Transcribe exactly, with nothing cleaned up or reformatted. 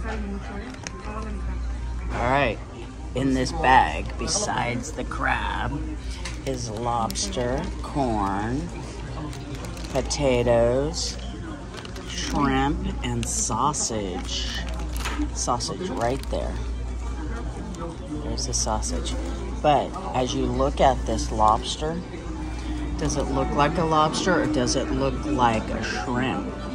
All right, in this bag, besides the crab, is lobster, corn, potatoes, shrimp, and sausage. Sausage right there. There's the sausage. But as you look at this lobster, does it look like a lobster or does it look like a shrimp?